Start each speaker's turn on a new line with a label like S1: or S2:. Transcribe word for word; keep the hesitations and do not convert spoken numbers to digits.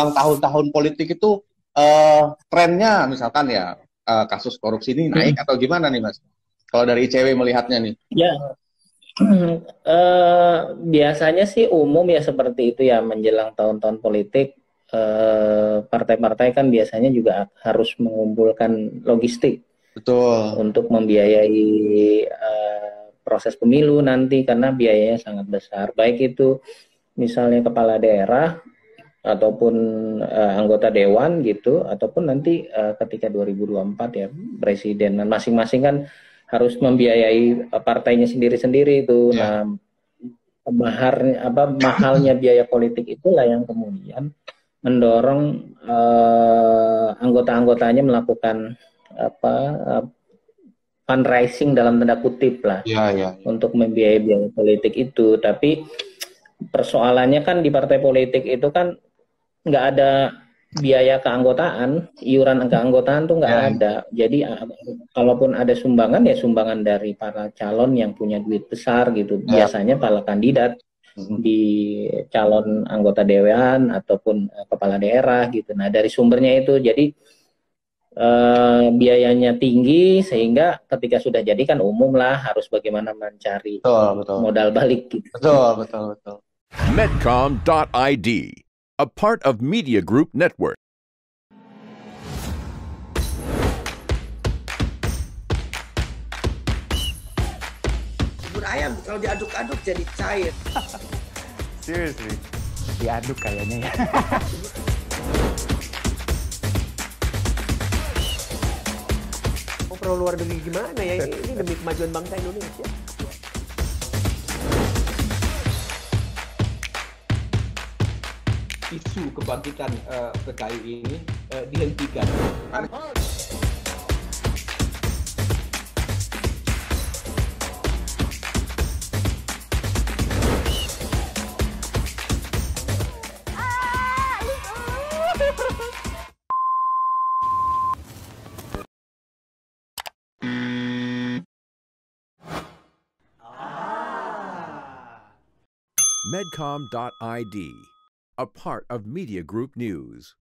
S1: menjelang tahun-tahun politik itu eh, trennya misalkan ya eh, kasus korupsi ini naik
S2: Hmm.
S1: atau gimana nih Mas? Kalau dari I C W melihatnya nih.
S2: Ya, eh, biasanya sih umum ya seperti itu ya menjelang tahun-tahun politik. eh, Partai-partai kan biasanya juga harus mengumpulkan logistik
S1: Betul.
S2: untuk membiayai eh, proses pemilu nanti karena biayanya sangat besar. Baik itu misalnya kepala daerah ataupun eh, anggota dewan gitu, ataupun nanti eh, ketika dua ribu dua puluh empat ya presiden. Dan masing-masing kan harus membiayai eh, partainya sendiri-sendiri itu.
S1: Ya.
S2: Nah, mahar apa mahalnya biaya politik itulah yang kemudian mendorong eh, anggota-anggotanya melakukan apa eh, fundraising dalam tanda kutip lah
S1: Ya, ya, ya.
S2: untuk membiayai biaya politik itu. Tapi persoalannya kan di partai politik itu kan nggak ada biaya keanggotaan, iuran keanggotaan tuh nggak
S1: Ya, ya.
S2: ada. Jadi kalaupun ada sumbangan ya sumbangan dari para calon yang punya duit besar gitu.
S1: Ya.
S2: Biasanya para kandidat
S1: Mm-mm.
S2: di calon anggota dewan ataupun uh, kepala daerah gitu. Nah dari sumbernya itu jadi uh, biayanya tinggi sehingga ketika sudah jadi kan umum lah harus bagaimana mencari
S1: Betul, betul.
S2: modal balik gitu.
S1: Betul, betul, betul.
S3: Medcom dot I D, a part of Media Group Network.
S4: Bubur ayam kalau diaduk-aduk jadi cair.
S5: Seriously, diaduk kayaknya ya.
S4: Mau pro luar negeri gimana ya? Ini, ini demi kemajuan bangsa Indonesia.
S6: Isu kebangkitan uh, P K I ini uh, dihentikan.
S3: Medcom dot I D, a part of Media Group News.